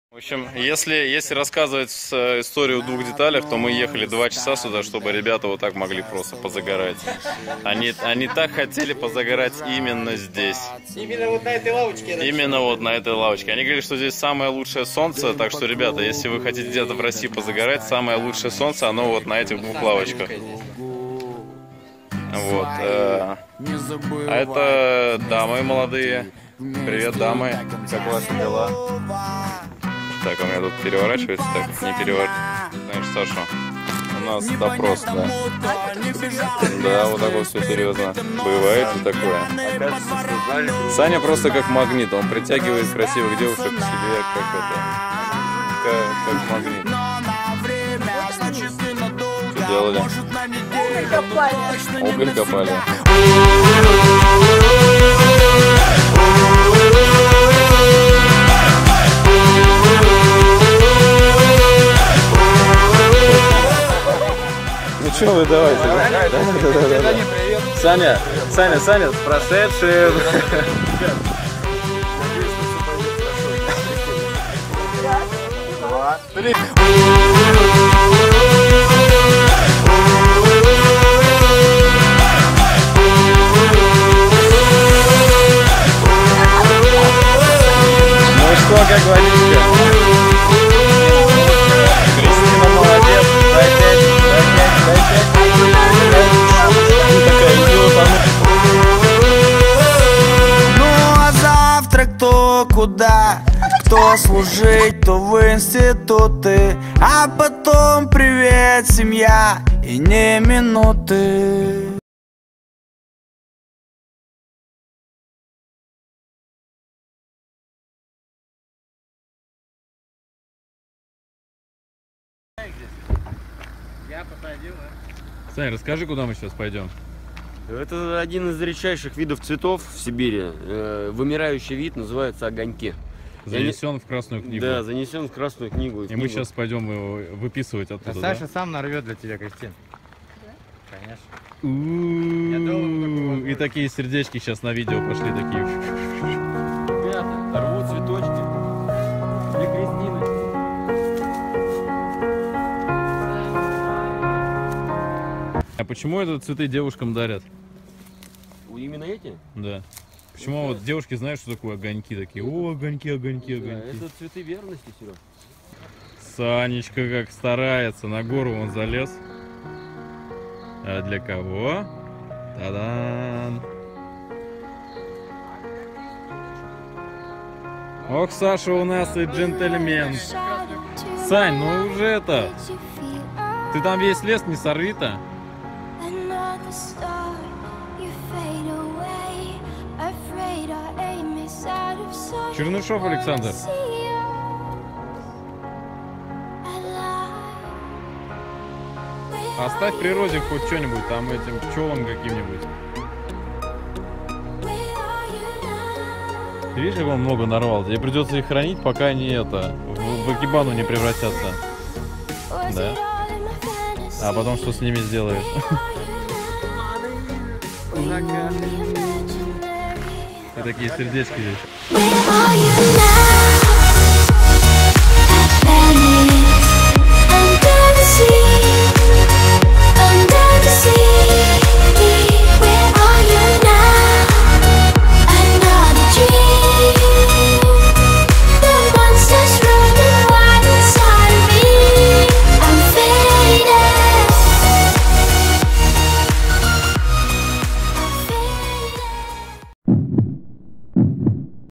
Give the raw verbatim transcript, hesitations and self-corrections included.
В общем, если, если рассказывать историю в двух деталях, то мы ехали два часа сюда, чтобы ребята вот так могли просто позагорать. Они, они так хотели позагорать именно здесь. Именно вот на этой лавочке. Именно вот на этой лавочке. Они говорили, что здесь самое лучшее солнце, так что, ребята, если вы хотите где-то в России позагорать, самое лучшее солнце, оно вот на этих двух лавочках. Вот. А это дамы молодые. Привет, дамы. Как ваши дела? Так, у меня тут переворачивается, так, не переворачивается. Знаешь, Саша, у нас допрос, да. Да, вот так вот все серьезно. Бывает ли такое? Саня просто как магнит, он притягивает красивых девушек к себе, как это, как, как магнит. Что делали? Уголь копали. Ну что вы, давайте. Да, да, да, да, да. Саня, Саня, Саня, с прошедшим. Два, три. Ну что, как водичка? Кристина молодец. Дай пять, дай пять, дай пять. Такая идиот, ну а завтра кто куда? Кто служить, то в институты. А потом привет, семья, и не минуты. Я посадил, да? Саня, расскажи, куда мы сейчас пойдем. Это один из редчайших видов цветов в Сибири. Вымирающий вид, называется огоньки. Занесен в Красную книгу. Да, занесен в Красную книгу. И, и мы книгу. сейчас пойдем его выписывать оттуда. А Саша да? сам нарвет для тебя, Кристин. Да? Конечно. И такие сердечки сейчас на видео пошли такие. Ребята, рвут цветочки для Кристины. А почему это цветы девушкам дарят? Именно эти? Да. Почему вот девушки знают, что такое огоньки такие? О, огоньки, огоньки, огоньки. Да, это цветы верности, Серег. Санечка как старается, на гору он залез. А для кого? Та-дан! Ох, Саша у нас и джентльмен. Сань, ну уже это... Ты там весь лес не сорви-то. Чернышов Александр. Оставь в природе хоть что-нибудь там этим пчелам каким-нибудь. Ты видишь, как он много нарвал? Тебе придется их хранить, пока они это в, в экибану не превратятся. Да? А потом что с ними сделаешь? И такие сердечки здесь.